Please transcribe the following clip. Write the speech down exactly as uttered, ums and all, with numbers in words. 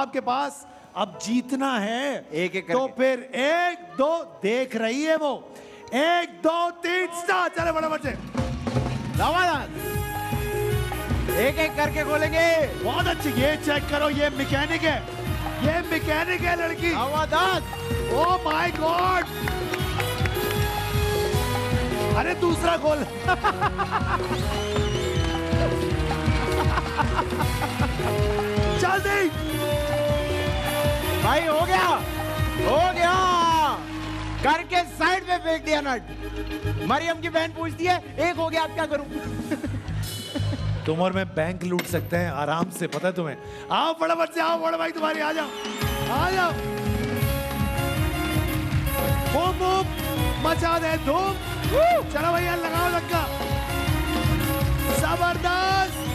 आपके पास अब जीतना है एक एक तो फिर एक दो देख रही है वो एक दो तीन स्टार चले फटाफट से एक एक करके खोलेंगे। बहुत अच्छी ये चेक करो ये मैकेनिक है ये मैकेनिक है लड़की ओ माय गॉड अरे दूसरा खोल जल्दी भाई हो गया हो गया करके साइड में फेंक दिया नट। मरियम की बहन पूछती है एक हो गया अब क्या करूं। तुम और मैं बैंक लूट सकते हैं आराम से पता है तुम्हें। आओ फटाफट से आओ बड़ा भाई तुम्हारी आ जाओ आ जाओ बूम बूम मचा दे धूम चलो भैया लगाओ लक्का जबरदस्त